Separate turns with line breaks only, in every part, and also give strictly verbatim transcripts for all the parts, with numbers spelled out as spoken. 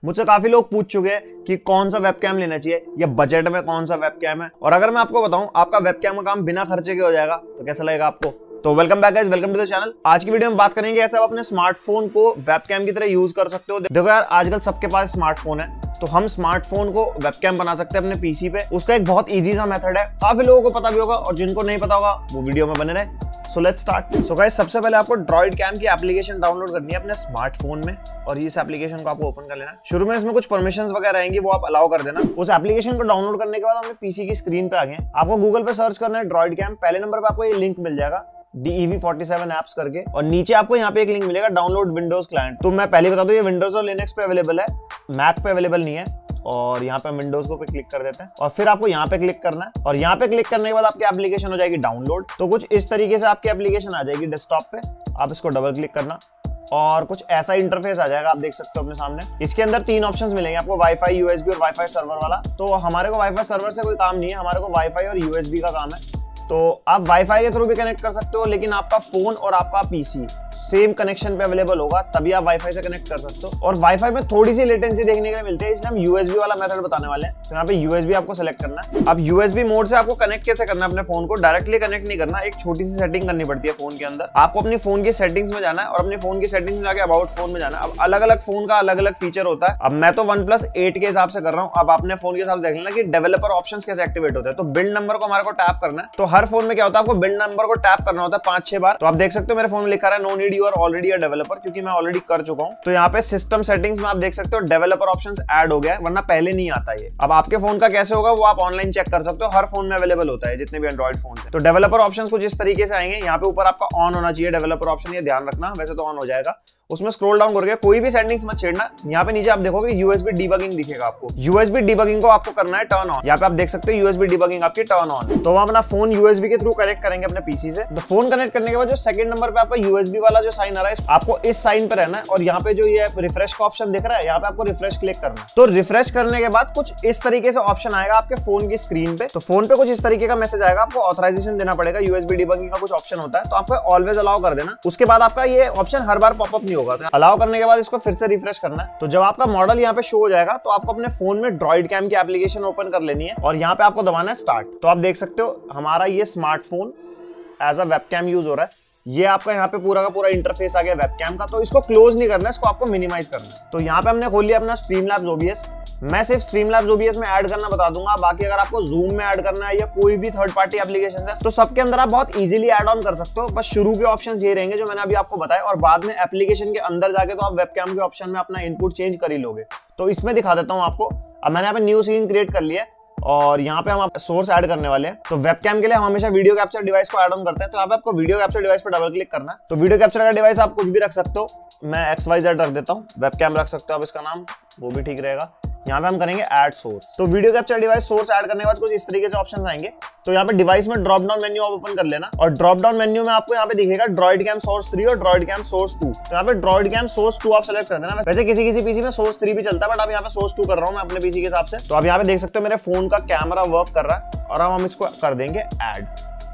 मुझसे काफी लोग पूछ चुके हैं कि कौन सा वेबकैम लेना चाहिए या बजट में कौन सा वेबकैम है, और अगर मैं आपको बताऊं आपका वेबकैम का काम बिना खर्चे के हो जाएगा तो कैसा लगेगा आपको। तो welcome back guys, welcome to the channel. आज की वीडियो में बात करेंगे ऐसे आप अपने स्मार्टफोन को वेबकैम की तरह यूज कर सकते हो। देखो यार, आजकल सबके पास स्मार्टफोन है, तो हम स्मार्टफोन को वेबकैम बना सकते हैं अपने पीसी पे। उसका एक बहुत इजी सा मेथड है, काफी लोगों को पता भी होगा और जिनको नहीं पता होगा वो वीडियो में बने रहे। So let's start. So guys, सबसे पहले आपको ड्रॉइड कैम की एप्लीकेशन डाउनलोड करनी है अपने स्मार्टफोन में, और इस एप्लीकेशन को आपको ओपन कर लेना है। शुरू में इसमें कुछ परमिशंस वगैरह रहेंगी, वो आप अलाउ कर देना। उस एप्लीकेशन को डाउनलोड करने के बाद अपने पीसी की स्क्रीन पे आ गए। आपको गूगल पे सर्च करना है ड्रॉइड कैम। पहले नंबर पे आपको ये लिंक मिल जाएगा D E V forty seven apps करके, और नीचे आपको यहाँ पे एक लिंक मिलेगा डाउनलोड विंडोज क्लाइंट। तो मैं पहले बता दूं, ये विंडोज और लिनक्स पे अवेलेबल है, मैक पे अवेलेबल नहीं है। और यहाँ पे विंडोज को पे क्लिक कर देते हैं और फिर आपको यहाँ पे क्लिक करना है, और यहाँ पे क्लिक करने के बाद आपकी एप्लीकेशन हो जाएगी डाउनलोड। तो कुछ इस तरीके से आपकी एप्लीकेशन आ जाएगी डेस्कटॉप पे। आप इसको डबल क्लिक करना और कुछ ऐसा इंटरफेस आ जाएगा, आप देख सकते हो अपने सामने। इसके अंदर तीन ऑप्शंस मिलेंगे आपको, वाईफाई, यूएसबी और वाईफाई सर्वर वाला। तो हमारे को वाईफाई सर्वर से कोई काम नहीं है, हमारे को वाईफाई और यूएसबी का काम है। तो आप वाईफाई के थ्रू भी कनेक्ट कर सकते हो, लेकिन आपका फोन और आपका पीसी सेम कनेक्शन पे अवेलेबल होगा, तभी आप वाईफाई से कनेक्ट कर सकते हो। और वाईफाई में थोड़ी सी लेटेंसी देखने के लिए मिलती है, इसलिए हम यूएसबी वाला मेथड बताने वाले हैं। तो यहाँ पे यूएसबी आपको सेलेक्ट करना है। अब यूएसबी मोड से आपको कनेक्ट कैसे करना है अपने फोन को, डायरेक्टली कनेक्ट नहीं करना, एक छोटी सी सेटिंग करनी पड़ती है फोन के अंदर। आपको अपनी फोन की सेटिंग्स में जाना है और अपने फोन की सेटिंग्स में जाके अबाउट फोन में जाना है। अब अलग अलग फोन का अलग अलग फीचर होता है। अब मैं तो वन प्लस एट के हिसाब से कर रहा हूँ, अब अपने फोन के हिसाब से देख लेना कि डेवलपर ऑप्शंस कैसे एक्टिवेट होते हैं। तो बिल्ड नंबर को हमारे को टैप करना है। तो हर फोन में क्या होता है, आपको बिल्ड नंबर को टैप करना होता है पांच छह बार। तो आप देख सकते हो मेरे फोन में लिखा है no need, you are already a developer, क्योंकि मैं ऑलरेडी कर चुका हूं। तो यहाँ पे सिस्टम सेटिंग्स में आप देख सकते हो डेवलपर ऑप्शंस ऐड हो गया है, वरना पहले नहीं आता ये। अब आपके फोन का कैसे होगा वो आप ऑनलाइन चेक कर सकते हो, हर फोन में अवेलेबल होता है जितने भी एंड्रॉइड फोन है। तो डेवलपर ऑप्शंस कुछ इस तरीके से आएंगे। यहाँ पे ऊपर आपका ऑन होना चाहिए डेवलपर ऑप्शन, ये ध्यान रखना, वैसे तो ऑन हो जाएगा। उसमें स्क्रॉल डाउन करके कोई भी सेटिंग्स मत छेड़ना। यहाँ पे नीचे आप देखोगे यूएसबी डीबगिंग दिखेगा आपको, यूएसबी डीबगिंग को आपको करना है टर्न ऑन। यहाँ पे आप देख सकते हो यूएसबी डीबगिंग आपकी टर्न ऑन। तो हम अपना फोन यूएसबी के थ्रू कनेक्ट करेंगे अपने पीसी से। तो फोन कनेक्ट करने के बाद जो सेकंड नंबर पे आपका यूएसबी वाला जो साइन आ रहा है, आपको इस साइन पे रहना है, और यहाँ पे जो ये रिफ्रेश का ऑप्शन दिख रहा है, यहाँ पे आपको रिफ्रेश क्लिक करना है। तो रिफ्रेश करने के बाद कुछ इस तरीके से ऑप्शन आएगा आपके फोन की स्क्रीन पे। तो फोन पे कुछ इस तरीके का मैसेज आएगा, आपको ऑथराइजेशन देना पड़ेगा। यूएसबी डीबगिंग का कुछ ऑप्शन होता है, तो आपको ऑलवेज अलाउ कर देना। उसके बाद आपका ये ऑप्शन हर बार पॉपअप नहीं होगा, तो अलाउ करने के बाद इसको फिर से रिफ्रेश करना है। तो जब आपका मॉडल यहाँ पे शो हो जाएगा, तो आपको अपने फोन में ड्रॉइड कैम की एप्लीकेशन ओपन कर लेनी है, और यहाँ पे आपको दबाना है स्टार्ट। तो आप देख सकते हो हमारा ये smartphone as a webcam use हो रहा है। ये आपका यहाँ पे पूरा का पूरा इंटरफेस आ गया वेबकैम का। तो इसको क्लोज नहीं करना है, इसको आपको मिनिमाइज करना है। तो यहाँ पे हमने खोल लिया अपना स्ट्रीमलैब्स ओबीएस। मैं सिर्फ स्ट्रीमलैब्स ओबीएस में ऐड करना बता दूंगा, बाकी अगर आपको जूम में ऐड करना है या कोई भी थर्ड पार्टी एप्लीकेशन है, तो सबके अंदर आप बहुत इजीली ऐड ऑन कर सकते हो। बस शुरू के ऑप्शंस ये रहेंगे जो मैंने अभी आपको बताया, और बाद में एप्लीकेशन के अंदर जाके तो आप वेबकैम के ऑप्शन में अपना इनपुट चेंज कर ही लोगे। तो इसमें दिखा देता हूँ आपको। अब मैंने यहाँ पे न्यू सीन क्रिएट कर लिया है, और यहाँ पे हम सोर्स ऐड करने वाले हैं। तो वेबकैम के लिए हम हमेशा वीडियो कैप्चर डिवाइस को ऐड ऑन करते हैं। तो यहाँ पे आपको वीडियो कैप्चर डिवाइस पे डबल क्लिक करना है। तो वीडियो कैप्चर का डिवाइस आप कुछ भी रख सकते हो, मैं एक्स वाई जेड रख देता हूँ। वेबकैम रख सकते हो आप इसका नाम, वो भी ठीक रहेगा। यहाँ पे हम करेंगे ऐड सोर्स। तो video capture device source add करने के बाद कुछ इस तरीके से ऑप्शंस आएंगे। तो यहाँ पे डिवाइस में ड्रॉप डाउन मेन्यू आप ओपन कर लेना, और ड्रॉप डाउन मेन्यू में आपको यहाँ पे दिखेगा ड्रॉइड कैम सोर्स थ्री और ड्रॉइड कैम सोर्स टू। तो यहाँ पे ड्रॉइड कैम सोर्स टू आप सेलेक्ट कर देना। वैसे किसी किसी पीसी में सोर्स थ्री भी चलता है, बट अब यहाँ पे सोर्स टू कर रहा हूँ मैं अपने पीसी के हिसाब से। तो आप यहाँ पे देख सकते हो मेरे फोन का कैमरा वर्क कर रहा है, और अब हम इसको कर देंगे ऐड।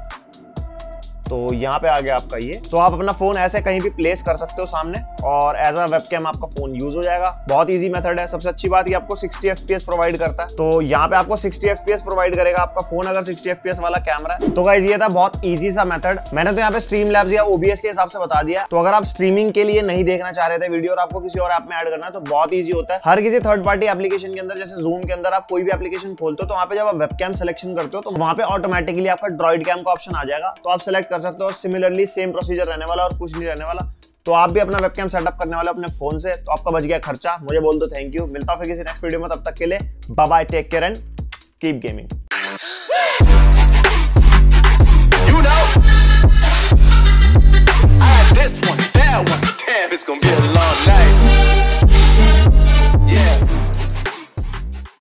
तो यहाँ पे आ गया आपका ये। तो आप अपना फोन ऐसे कहीं भी प्लेस कर सकते हो सामने, और एज अ वेबकैम आपका फोन यूज हो जाएगा। बहुत इजी मेथड है। सबसे अच्छी बात ये आपको सिक्सटी एफपीएस प्रोवाइड करता है। तो यहाँ पे आपको सिक्सटी एफपीएस प्रोवाइड करेगा आपका फोन, अगर सिक्सटी एफपीएस वाला कैमरा है। तो गाइस ये था बहुत इजी सा मेथड। मैंने तो यहाँ पे स्ट्रीमलैब्स या ओबीएस के हिसाब से बता दिया। तो अगर आप स्ट्रीमिंग के लिए नहीं देखना चाह रहे थे वीडियो, और आपको किसी और ऐप में ऐड करना है, तो बहुत ईजी होता है। हर किसी थर्ड पार्टी एप्लीकेशन के अंदर, जैसे जूम के अंदर आप कोई भी एप्लीकेशन खोलते हो, तो वहाँ पे जब आप वेबकैम सिलेक्शन करते हो, तो वहाँ पे ऑटोमेटिकली आपका ड्रॉइड कैम का ऑप्शन आ जाएगा। तो आप सेलेक्ट कर सकते हो। सिमिलरली सेम प्रोसीजर रहने वाला और कुछ नहीं रहने वाला। तो आप भी अपना वेबकैम सेटअप करने वाले अपने फोन से, तो आपका बच गया खर्चा। मुझे बोल दो थैंक यू। मिलता हूं फिर किसी नेक्स्ट वीडियो में, तब तक के लिए bye bye, take care and keep gaming.